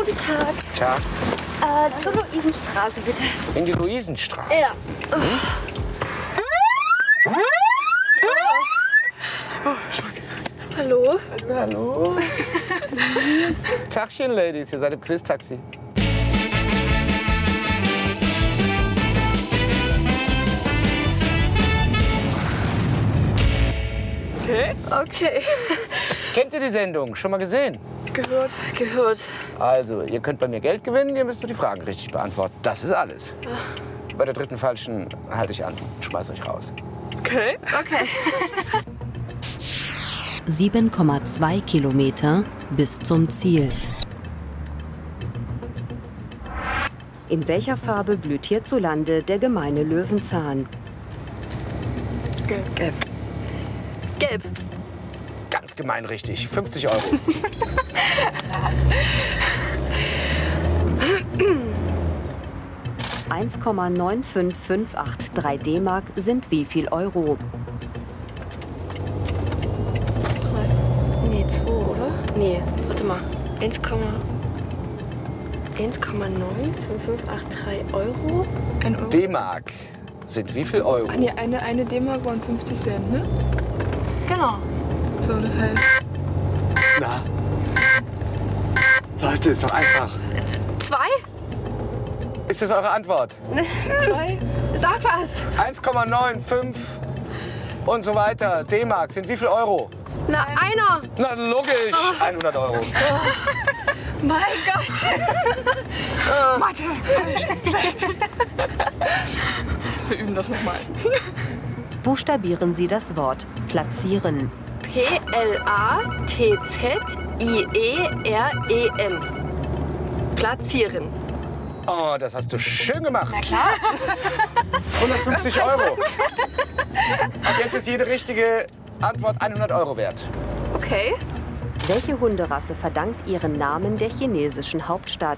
Guten Tag. Tag. Zur Luisenstraße, bitte. In die Luisenstraße? Ja. Hallo. Hallo. Tagchen, Ladies. Ihr seid im Quiz-Taxi. Okay. Kennt ihr die Sendung? Schon mal gesehen? Gehört. Also, ihr könnt bei mir Geld gewinnen, ihr müsst nur die Fragen richtig beantworten. Das ist alles. Bei der dritten falschen halte ich an und schmeiß euch raus. Okay. 7,2 Kilometer bis zum Ziel. In welcher Farbe blüht hierzulande der gemeine Löwenzahn? Gelb. Ganz gemein richtig. 50 Euro. $1,95583 D-Mark sind wie viel Euro? Nee, 2, oder? Nee, warte mal. 1,95583 Euro. D-Mark sind wie viel Euro? Nee, eine D-Mark waren 50 Cent, ne? Genau. So, das heißt... Na? Leute, ist doch einfach. 2? Ist das eure Antwort? 3? Sag was. 1,95 und so weiter. D-Mark sind wie viel Euro? Na, einer. Na, logisch. 100 Euro. Mein Gott. Mathe! Schlecht. Wir üben das nochmal. Buchstabieren Sie das Wort platzieren. P-L-A-T-Z-I-E-R-E-N. Platzieren. Oh, das hast du schön gemacht. Na klar. 150 Euro. Und jetzt ist jede richtige Antwort 100 Euro wert. Okay. Welche Hunderasse verdankt ihren Namen der chinesischen Hauptstadt?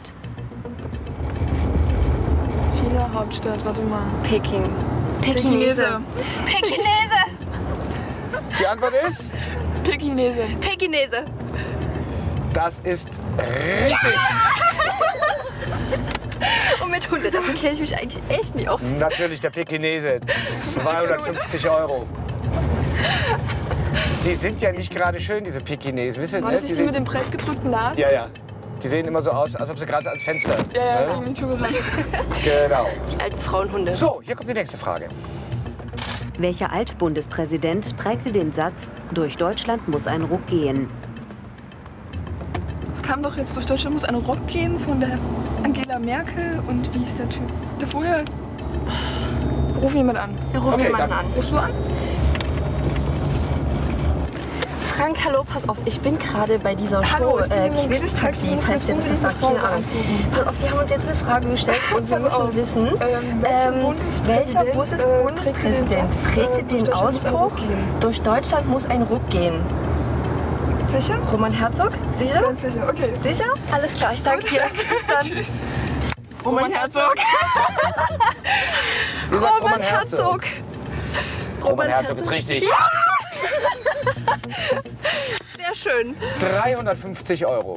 China, Hauptstadt, warte mal. Peking. Pekinese. Pekinese. Die Antwort ist? Pekinese. Pekinese. Das ist richtig. Und mit Hunderassen kenne ich mich eigentlich echt nie aus. Natürlich der Pekinese. 250 Euro. Die sind ja nicht gerade schön, diese Pekinesen. Wisst ihr, War ne? das nicht die mit dem breitgedrückten Nase? Ja, ja. Die sehen immer so aus, als ob sie gerade ans Fenster. Ja, ne? hab ich mir schon gedacht. Genau. Die alten Frauenhunde. So, hier kommt die nächste Frage. Welcher Altbundespräsident prägte den Satz, durch Deutschland muss ein Ruck gehen? Es kam doch jetzt, durch Deutschland muss ein Rock gehen von der Angela Merkel und wie hieß der Typ? Der vorher? Ruf jemand an. Wir rufen Okay, jemanden dann- an. Rufst du an? Frank, hallo, pass auf, ich bin gerade bei dieser Hallo, Show ich bin im Quiz-Taxi, Quiz-Taxi, falls dir das was sagt, keine Ahnung. Pass auf, die haben uns jetzt eine Frage gestellt und wir Pass auf. müssen wissen, Welcher welcher Bundespräsident prägte den Ausspruch, durch Deutschland muss ein Ruck gehen? Sicher? Roman Herzog? Sicher? Ganz sicher, okay. Sicher? Alles klar, ich danke dir. Bis dann. Tschüss. Roman Herzog. Wie sagt Roman Herzog. Roman Herzog ist richtig. Sehr schön. 350 Euro.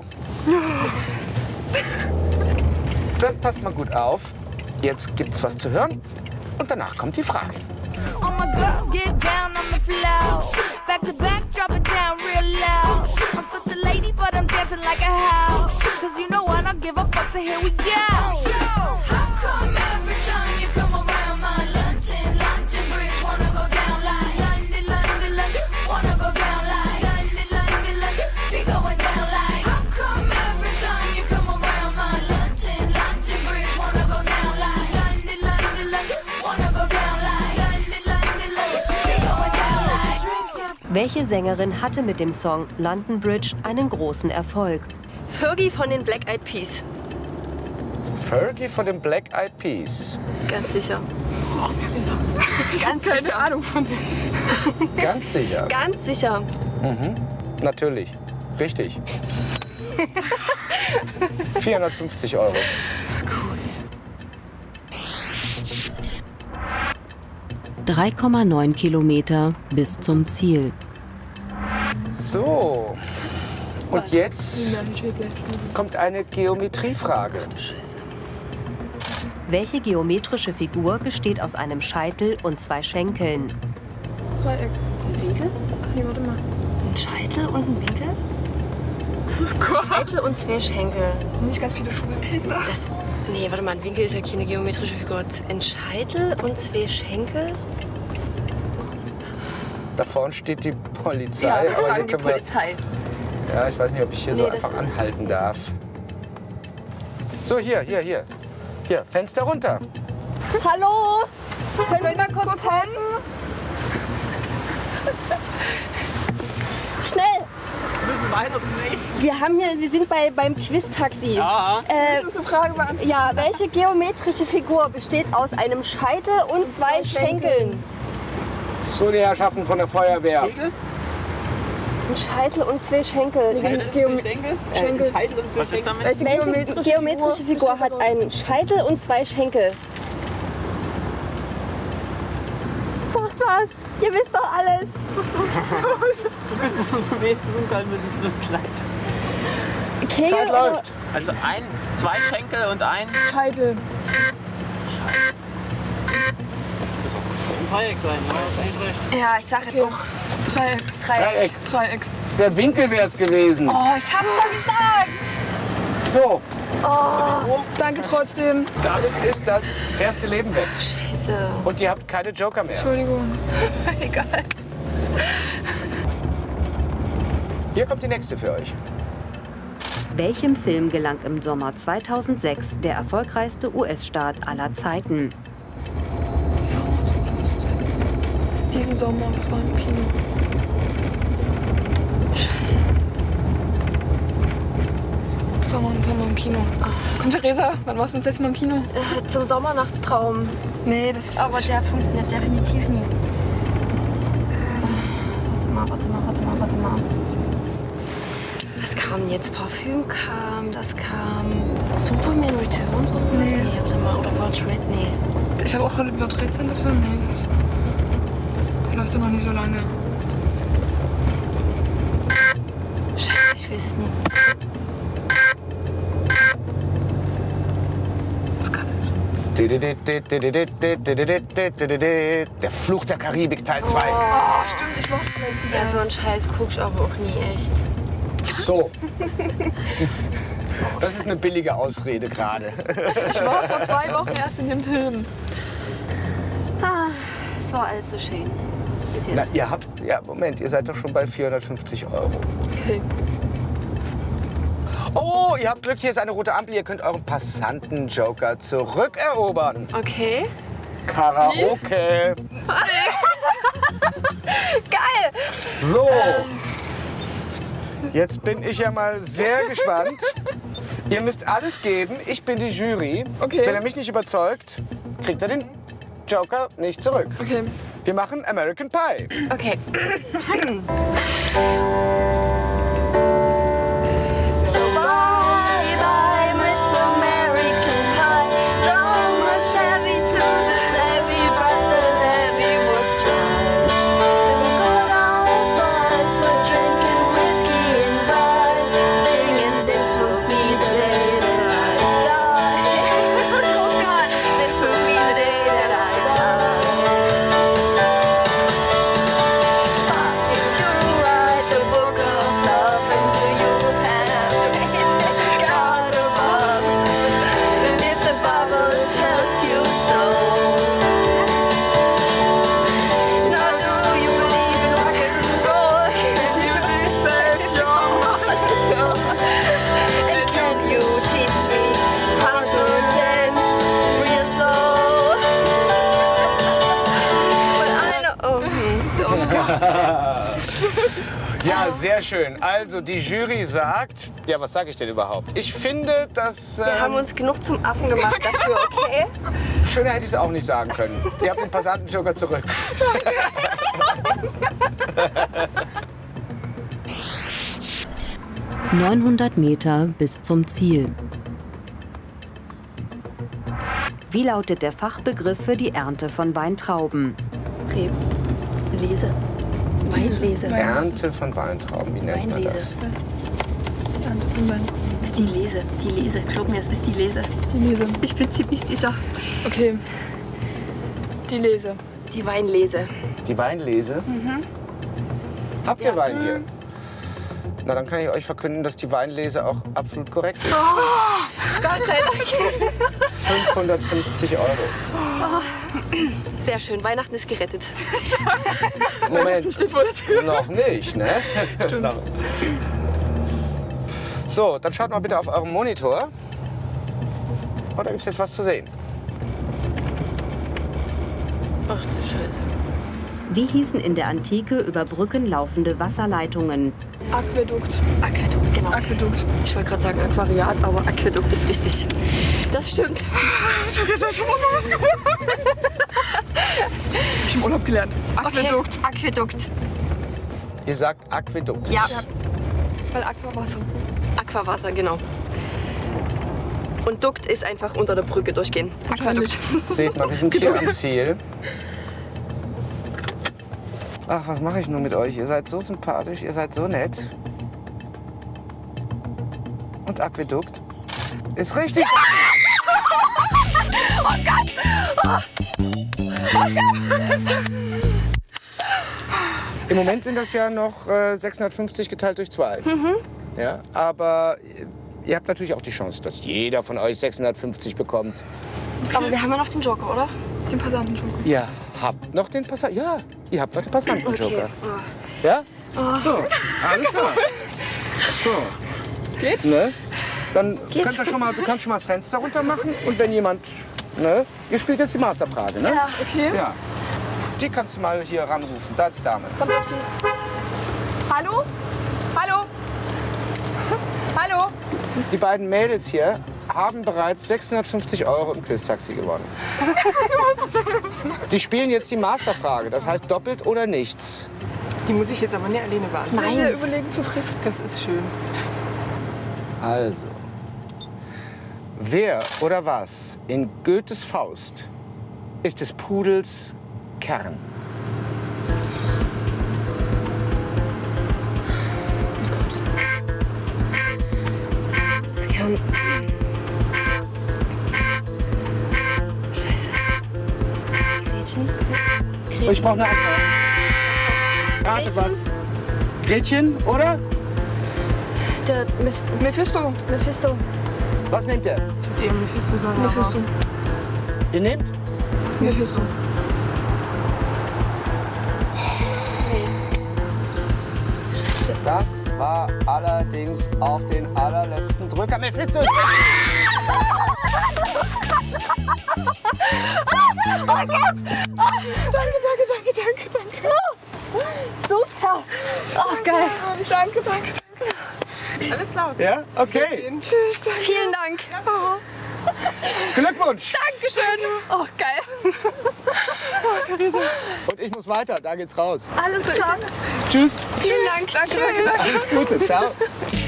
Dann passt mal gut auf. Jetzt gibt's was zu hören und danach kommt die Frage. All my girls get down on the floor. Back to back, drop it down real low. I'm such a lady, but I'm dancing like a house. Cause you know I don't give a fuck, so here we go. How come every time you come around my London Bridge, wanna go down like London, wanna go down like London, be going down like. How come every time you come around my London Bridge, wanna go down like London, wanna go down like London, be going down like. Welche Sängerin hatte mit dem Song London Bridge einen großen Erfolg? Fergie von den Black Eyed Peas. Fergie von den Black Eyed Peas. Ganz sicher. Ich habe keine Ahnung von dem. Ganz sicher. Ganz sicher. Natürlich. Richtig. 450 Euro. Cool. 3,9 Kilometer bis zum Ziel. So. Und jetzt kommt eine Geometriefrage. Welche geometrische Figur besteht aus einem Scheitel und 2 Schenkeln? Dreieck. Ein Winkel? Nee, warte mal. Ein Scheitel und ein Winkel? Ein Scheitel und 2 Schenkel. Das sind nicht ganz viele Schulkinder. Nee, warte mal, ein Winkel ist ja keine geometrische Figur. Ein Scheitel und 2 Schenkel? Da vorne steht die Polizei. Ja, wir aber hier fragen die können wir- Polizei. Ja, ich weiß nicht, ob ich hier so Nee, das- einfach anhalten darf. So, hier. Hier, Fenster runter. Hallo? Können Sie mal kurz helfen? Schnell! Wir müssen weiter zum nächsten. Wir sind beim Quiz-Taxi. Ja. Äh, Das ist eine Frage beantworten. ja, welche geometrische Figur besteht aus einem Scheitel und 2 Schenkeln? So, die Herrschaften von der Feuerwehr. Schenkel? Ein Scheitel und 2 Schenkel. Schenkel. Scheitel und was ist damit? Welche geometrische Figur hat einen Scheitel und 2 Schenkel? Sagt was! Ihr wisst doch alles! Du bist es uns zum nächsten Unfall müssen, tut uns leid. Kegel Zeit oder- läuft. Also 2 Schenkel und ein Scheitel. Dreieck sein, ne? Hast eigentlich recht. Ja, ich sag jetzt auch Dreieck. Dreieck. Dreieck. Der Winkel wäre es gewesen. Oh, ich hab's doch gesagt! So, Danke trotzdem. damit ist das erste Leben weg. Scheiße. Und ihr habt keine Joker mehr. Entschuldigung. Egal. Hier kommt die nächste für euch. Welchem Film gelang im Sommer 2006 der erfolgreichste US-Start aller Zeiten? Diesen Sommer, das war im Kino. Sommer im Kino. Komm, Theresa, wann warst du das letzte Mal im Kino? Zum Sommernachtstraum. Nee, das Aber der funktioniert definitiv nie. Warte mal. Was kam denn jetzt? Parfüm kam, das kam. Superman Returns oder so? Nee. Warte mal. Oder Watch Red? Nee. Ich habe auch gerade über 13. Film. Nee, der läuft ja noch nicht so lange. Scheiße, ich weiß es nicht. Was kann Der Fluch der Karibik Teil 2. Oh, stimmt, ich war letztens Ja, so ein erst. Scheiß guck ich aber auch nie echt. So. Das ist eine billige Ausrede gerade. Ich war vor 2 Wochen erst in dem Film. Es war alles so schön. Bis Na, jetzt. ihr habt, ja, Moment, ihr seid doch schon bei 450 €. Okay. Oh, ihr habt Glück, hier ist eine rote Ampel. Ihr könnt euren Passanten-Joker zurückerobern. Okay. Karaoke. Geil! So. Jetzt bin ich ja mal sehr gespannt. Ihr müsst alles geben. Ich bin die Jury. Okay. Wenn er mich nicht überzeugt, kriegt er den Joker nicht zurück. Okay. Wir machen American Pie. Okay. So bye bye, Miss American Pie. From the Chevy to the levee, but the levee was dry. Them good old boys were drinking whiskey and rye, singing, "This will be the day that I die." Oh God, this will be the day that I die. Did you write the book of love, and do you have faith in God above? If the Bible tells you so, now do you believe in rock and roll? Can you save your soul? And can you teach me how to dance real slow? But I know. Oh Gott. Ja, sehr schön. Also die Jury sagt, ja, was sage ich denn überhaupt? Ich finde, dass Wir haben uns genug zum Affen gemacht dafür, okay? schöner hätte ich es auch nicht sagen können. Ihr habt den Passanten-Joker zurück. ...900 Meter bis zum Ziel. Wie lautet der Fachbegriff für die Ernte von Weintrauben? Lese. Weinlese. Ernte von Weintrauben, wie nennt man Weinlese. das? Ist die Lese. Die Lese. Glaub mir, es ist die Lese. Die Lese. Ich bin ziemlich sicher. Okay. Die Lese. Die Weinlese. Die Weinlese? Habt ihr Wein hier? Na, dann kann ich euch verkünden, dass die Weinlese auch absolut korrekt ist. Gott sei Dank. 550 Euro. Sehr schön. Weihnachten ist gerettet. Moment. Steht vor der Tür. Noch nicht, ne? Stimmt. So, dann schaut mal bitte auf euren Monitor. Oh, da gibt es jetzt was zu sehen. Ach du Scheiße. Wie hießen in der Antike über Brücken laufende Wasserleitungen? Aquädukt. Aquädukt, genau. Aquädukt. Ich wollte gerade sagen Aquariat, aber Aquädukt ist richtig. Das stimmt. Theresa, ich hab auch noch was geholt. Hab ich im Urlaub gelernt. Aquädukt. Okay. Aquädukt. Ihr sagt Aquädukt. Ja. Weil Aquawasser. Aquawasser, genau. Und Dukt ist einfach unter der Brücke durchgehen. Wahrscheinlich. Seht mal, wir sind hier am Ziel. Ach, was mache ich nur mit euch? Ihr seid so sympathisch, ihr seid so nett. Und Aquädukt ist richtig. Oh Gott! Im Moment sind das ja noch 650 geteilt durch 2. Ja, aber ihr habt natürlich auch die Chance, dass jeder von euch 650 bekommt. Aber wir haben ja noch den Joker, oder? Den Passantenjoker. Ihr habt noch den Passanten. Ja, ihr habt noch den Passantenjoker. Okay. Ja? So, alles klar. So. Geht's? Ne? Dann Geht könnt ihr schon mal, du kannst schon mal das Fenster runter machen und wenn jemand, ne? Ihr spielt jetzt die Masterfrage, ne? Ja. Okay. Ja. Die kannst du mal hier ranrufen, da die Dame. Kommt auf die. Hallo? Hallo? Hallo? Die beiden Mädels hier haben bereits 650 Euro im Quiz-Taxi gewonnen. Die spielen jetzt die Masterfrage, das heißt doppelt oder nichts. Die muss ich jetzt aber nicht alleine beantworten. Nein. Wir überlegen zu dritt. Das ist schön. Also, wer oder was in Goethes Faust ist des Pudels Kern? Das kann... Scheiße. Gretchen? Ich brauche eine Antwort. Rate was. Gretchen, oder? Der Mephisto. Mephisto. Was nehmt ihr? Ich würde eher Mephisto sagen. Mephisto. Ihr nehmt? Mephisto. Das war allerdings auf den allerletzten Drücker. Mephisto ist Danke. Super. Oh, geil. Danke. Alles klar. Ja, okay. Tschüss. Danke. Vielen Dank. Glückwunsch. Dankeschön. Oh, geil. Theresa. Und ich muss weiter, da geht's raus. Alles klar. Tschüss. Vielen Dank. Danke. Alles Gute, ciao.